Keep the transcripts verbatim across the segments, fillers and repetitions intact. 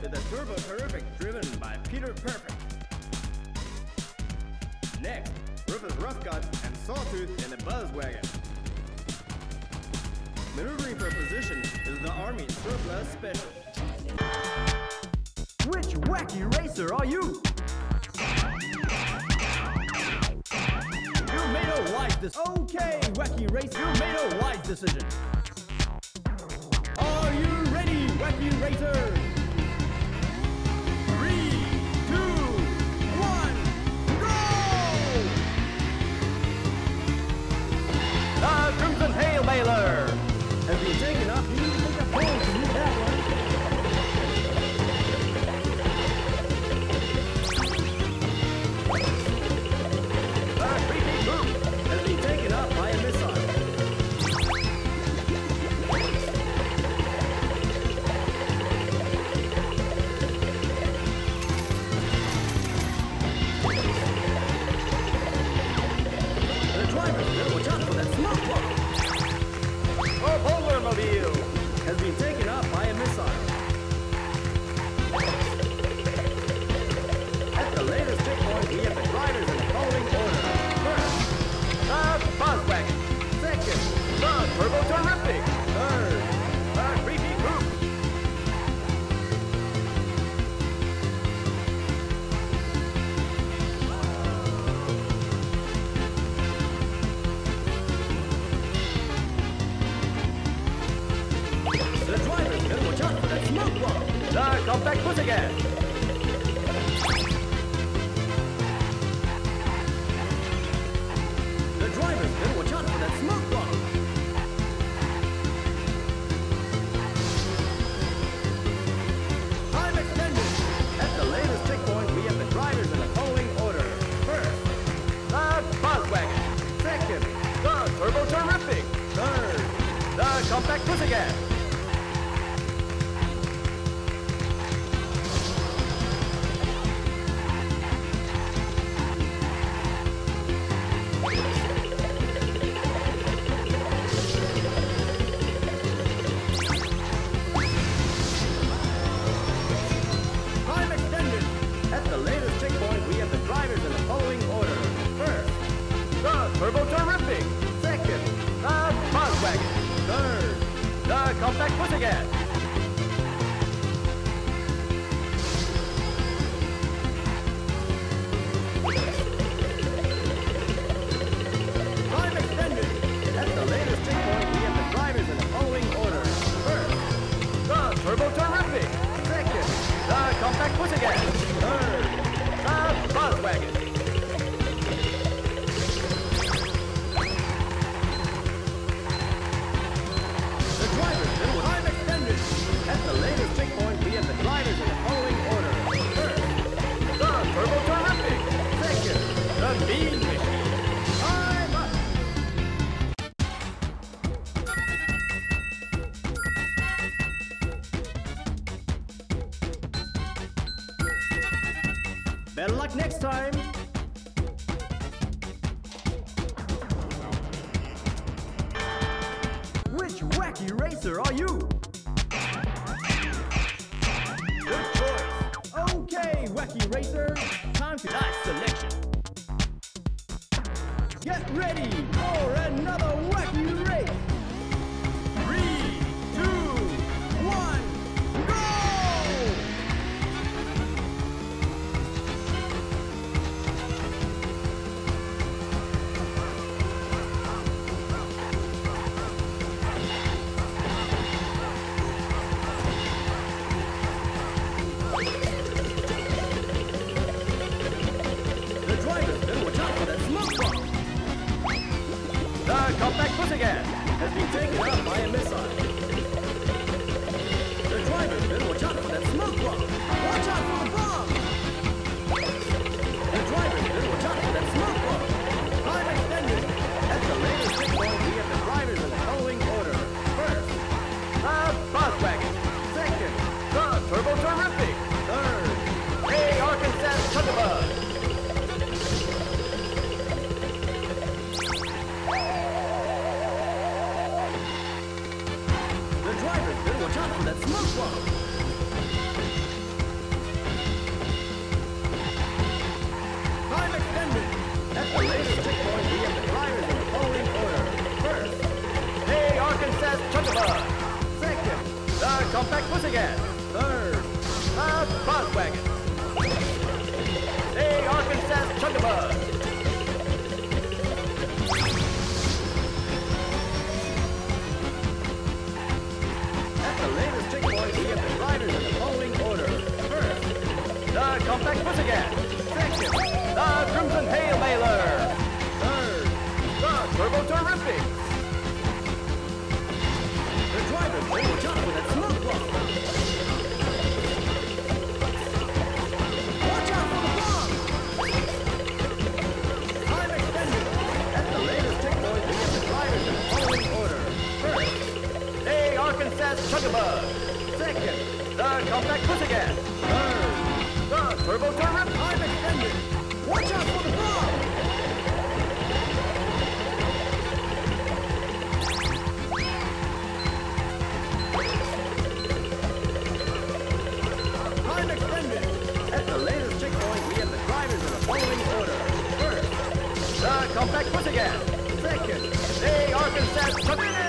with the Turbo Terrific driven by Peter Perfect. Next, Rufus Roughcut and Sawtooth in the Buzzwagon. Maneuvering for position is the Army Surplus Special. Which wacky racer are you? You made a wise decision. Okay, wacky racer, you made a wise decision. Are you ready, wacky racer? Three, two, one, go! The Crimson Hail Mailer has been taken up. You need to take a phone to move that one. The Creepy Group has been taken up by a missile. The driver will watch out for that smoke bomb. Our Polarmobile has been taken up by a missile. At the latest checkpoint, we have the drivers in the following order. First, the Buzzwagon. Second, the Turbo Terrific. Third, the Creepy Group. The drivers better watch out for that smoke bomb. The Compact Pussycat. The drivers better watch out for that smoke bomb. Time extended. At the latest checkpoint, we have the drivers in the following order. First, the Buzzwagon. Second, the Turbo Terrific. Third, the Compact Pussycat. Time extended. At the latest checkpoint, we have the drivers in the following order. First, the Turbo Terrific. Second, the Buzzwagon. Third, the Compact Pussycat. Time extended. At the latest checkpoint, we have the drivers in the following order. First, the Turbo Terrific. Second, the Compact Pussycat. Third, the Buzzwagon. The drivers in time extended. At the latest checkpoint, we have the drivers in the following order. First, the Turbo Terrific. Second, the Mean Machine. Time up. Better luck next time. Which wacky racer are you? Good choice. Okay, wacky racer. Time to nice selection. Get ready for another wacky race. Three, two, one, go! The drivers better watch out for that smoke bomb. The Compact Pussycat has been taken out by a missile. The drivers better watch out for that smoke bomb. Watch out for the bomb! The drivers better watch out for that smoke bomb. Time extended. At the latest checkpoint, we have the drivers in the following order. First, the Buzzwagon. Second, the Turbo Terrific. Third, the Arkansas Thunderbird. The drivers better watch out for that smoke bomb. the latest checkpoint, we have the drivers in the following order. First, the Arkansas Chugabug. Second, the Compact Pussycat. Third, the Bus Wagon. The Arkansas Chugabug. At the latest checkpoint, we have the drivers in the following order. First, the Compact Pussycat. Second, the Crimson Hail Mailer. Third, the Turbo Terrific. The drivers will watch out for that smoke bomb. Watch out for the bomb. Time extended. At the latest checkpoint, we have the drivers in the following order. First, the Arkansas Chugabug. Second, the Compact Pussycat. Third, the Turbo Terrific. Time extended. Watch out for the bomb. Time extended. At the latest checkpoint, we have the drivers in the following order. First, the Compact Pussycat. Second, the Arkansas Chugabug.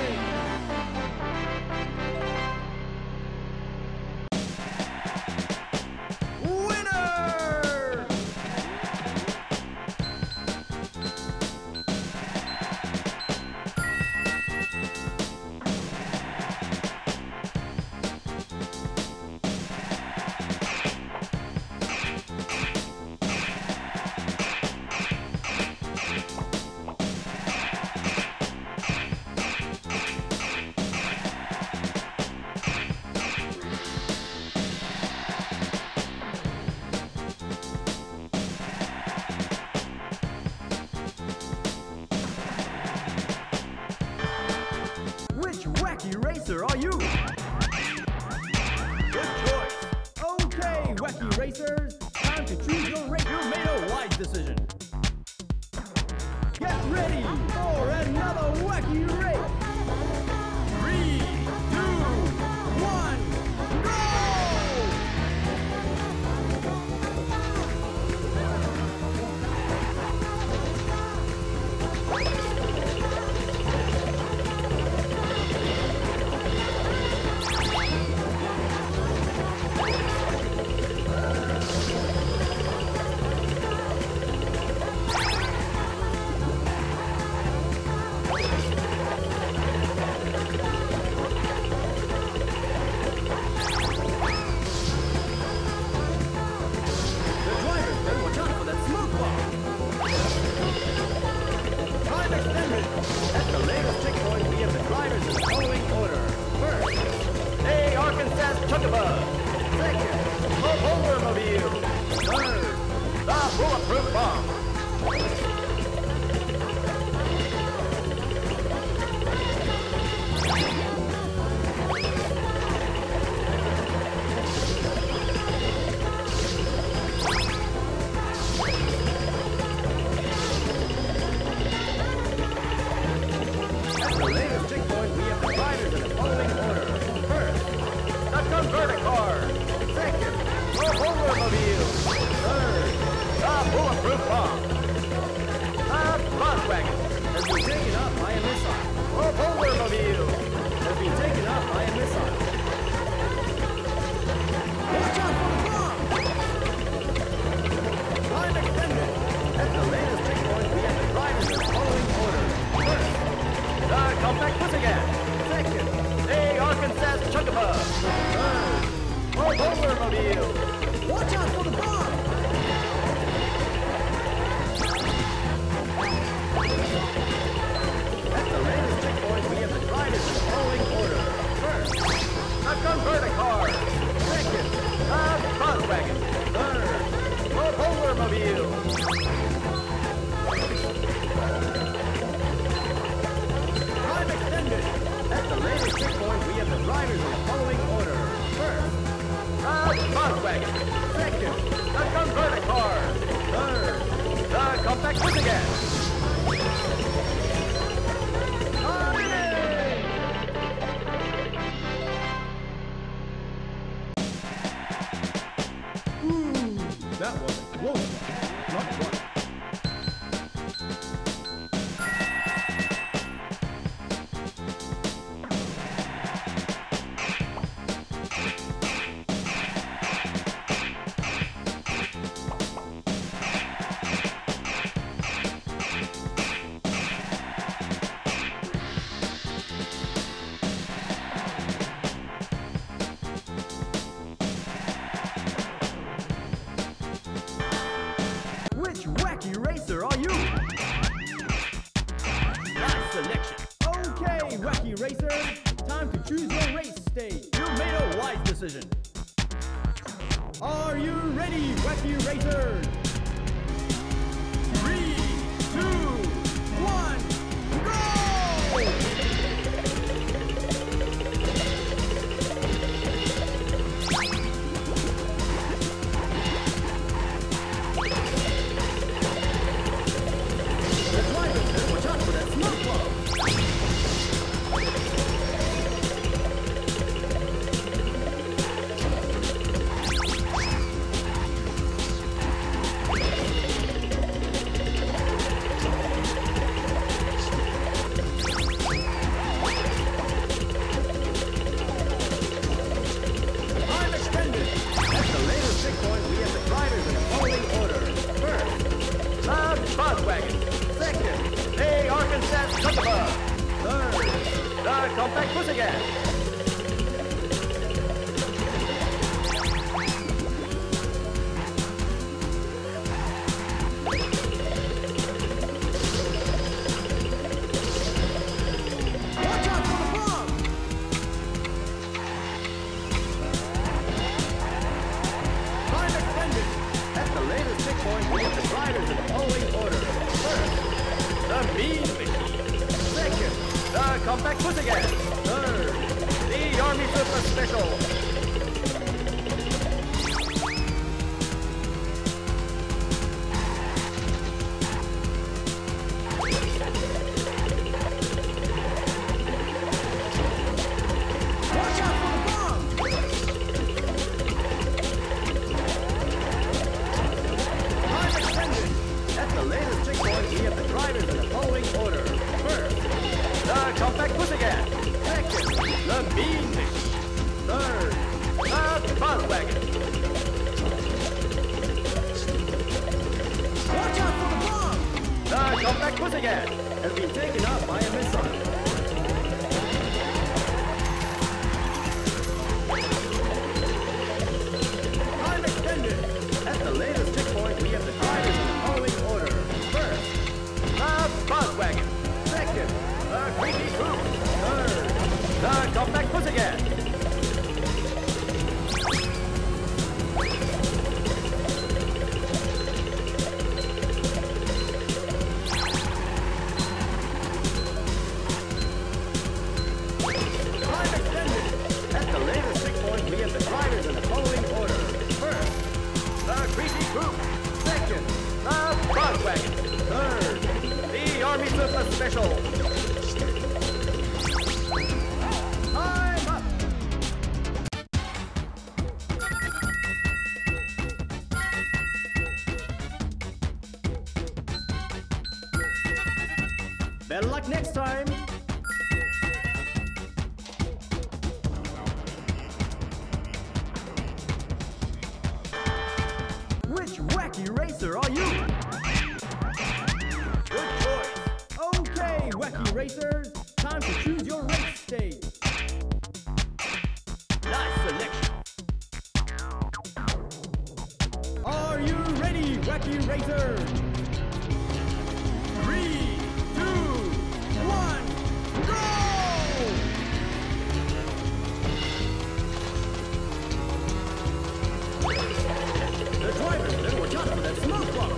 Wacky Racer, are you? Good choice. Okay, Wacky Racers, time to choose your race. You made a wise decision. Get ready for another wacky race. Three, two, one, go! Chugabug. Second, the Polarmobile. Third, the Bulletproof Bomb. At the latest checkpoint, we have the riders in the following order. First, the Converticar. Second, the Polarmobile. Third, the Bulletproof Bomb. The Bus Wagon has been taken up by a missile. The Polarmobile has been taken up by a missile. Watch out for the bomb! Time extended. At the latest checkpoint, we have the drivers in the following order. First, the Compact Pussycat. Second, the Arkansas Chugabug. Third, the Polarmobile. Watch out for the bomb! At the latest checkpoint, we have the drivers in the following order. First, the Converticar. Second, the Bus Wagon. Third, the Polarmobile. Time extended. At the latest checkpoint, we have the drivers in the following order. First, the Bus Wagon. Second, the Converticar. Third, the Compact Pussycat. Ooh, that was a close one. Not quite. decision. Are you ready, Wacky Racers? Three, two, one, go! Watch out for that smoke bomb! Time extended! At the latest checkpoint, we have the drivers in a following order. First, the Buzzwagon. Second, the Arkansas Thunderbird. Third, the Compact Pussycat. Watch out for the bomb! Time extended. At the latest checkpoint, we have the drivers in the following order. First, the Mean Machine. Second, the Compact Pussycat. Third, the Army Super Special. Watch out for the bomb! Time extended. At the latest checkpoint, we have the drivers in the following order. First, the Compact Pussycat. Second, the Mean Machine. Third, the Buzzwagon. Watch out for the bomb! The Compact Pussycat has been taken out by a missile. Time extended. At the latest checkpoint, we have the drivers in the following order. First, the Buzzwagon. Second, the Creepy Troop. Third, the Compact Pussycat. Time extended. At the latest checkpoint, we have the drivers in the following order. First, the Creepy Troop. Second, the Buzzwagon. Third, the Army Super Special. Time up! Better luck next time! Which wacky racer are you? Good choice! Okay, wacky racers, time to choose your race stage. Nice selection! Are you ready, wacky racers? Three, two, one, go! The drivers better watch out for that smoke bomb.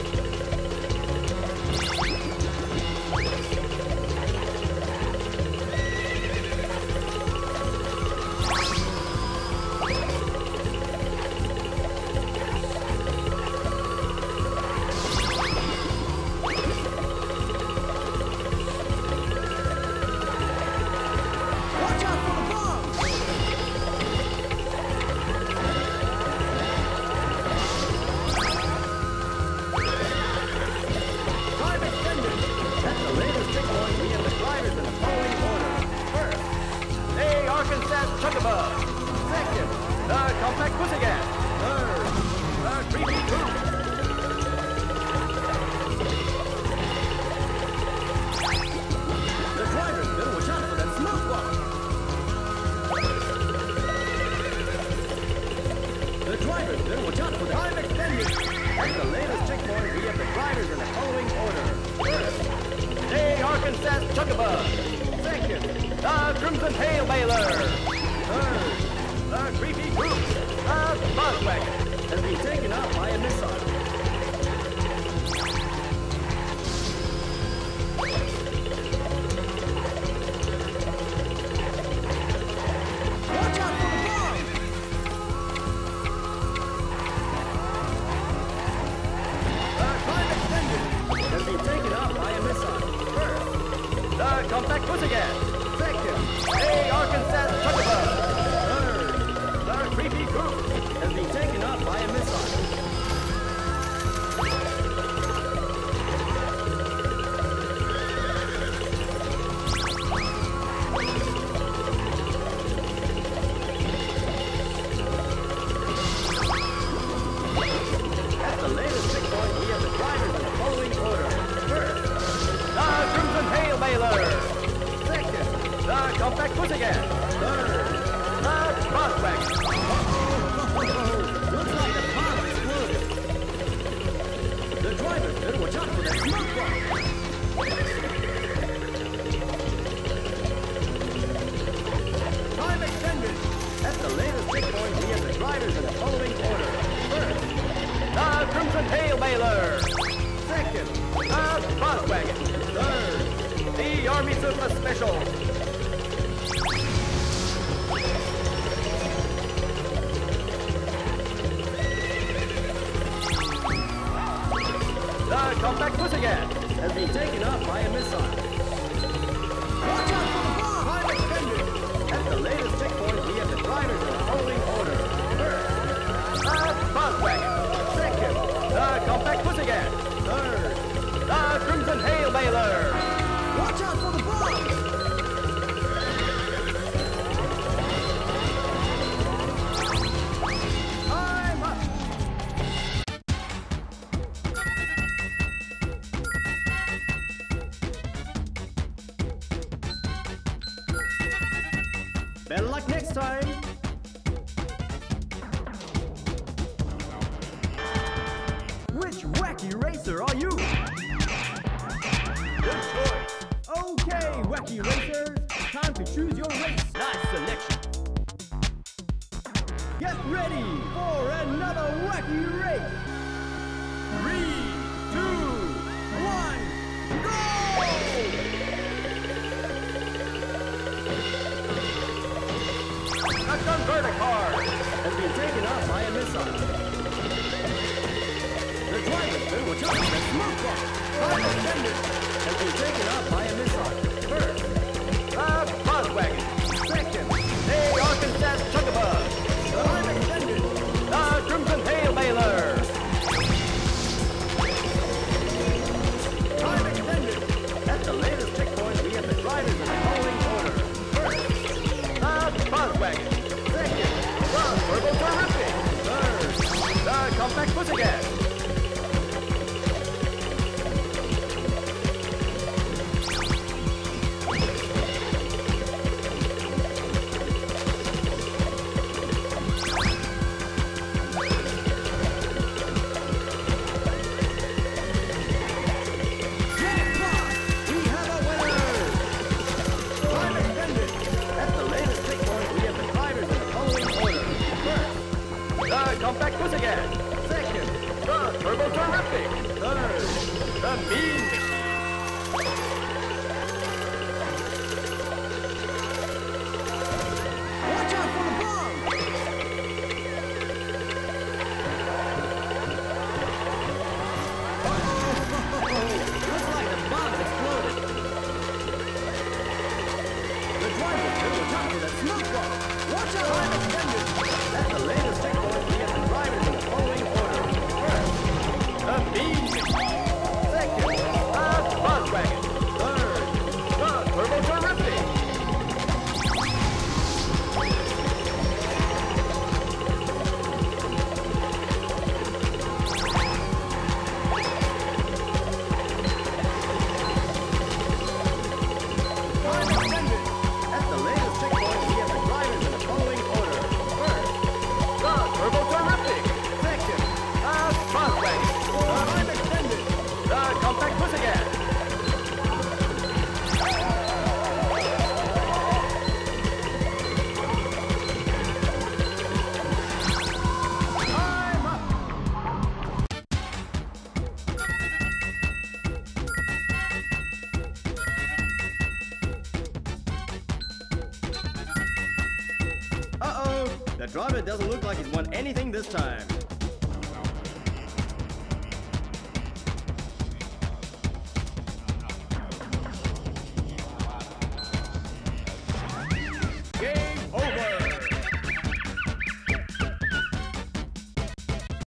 Watch out for the bomb! Time extended. At the latest checkpoint, we have the drivers in the following order. First, the Arkansas Thunderbird. Second, the Compact Pussycat. Third, the Creepy Troop. The drivers better watch out for that smoke bomb. The drivers better watch out for that. Time extended. At the latest checkpoint, we have the drivers in the following order. First, the Arkansas Thunderbird. Second, the Crimson Tail Baler. Third, the Creepy Crimson Hail Mailer. Second, the Buzz Wagon. Third, the Army Surplus Special. The Compact Pussycat has been taken up by a missile. Watch out for the bomb! Time extended. At the latest checkpoint, we have the drivers in the following order. First, the Buzz Wagon. Second, the Compact Pussycat. Third, the Crimson Hail Mailer. Watch out for the bombs! I'm up! Better luck next time! Which wacky racer are you? Good choice! Okay, wacky racers, time to choose your race. Nice selection! Get ready for another wacky race! Three, two, one, go! The converter car has been taken up by a missile. The driver who will jump the smoke bomb. Time extended has been taken up by a missile. First, the Buzz Wagon. Second, the Arkansas Chugabug. Time extended, the Crimson Hail Mailer. Time extended. At the latest checkpoint, we have the drivers in the following order. First, the Buzz Wagon. Second, the Turbo Terrific. Third, the Compact Pussycat. Compact Pussycat. Second, the Turbo Terrific. Third, the Mean Machine. Watch out for the bomb! Oh, looks like the bomb's exploded. The driver will jump to the smoke bomb. Watch out! Time extended. That's the latest checkpoint. Drivers in the following order. First, the Mean Machine. Second, the Buzz Wagon. Third, the Turbo Terrific. Time extended. At the latest checkpoint, we have the drivers in the following order. First, the Turbo Terrific. Second, the Buzz Wagon. Time extended. The Compact Pussycat. I'm up. Uh-oh, the driver doesn't look like he's won anything this time.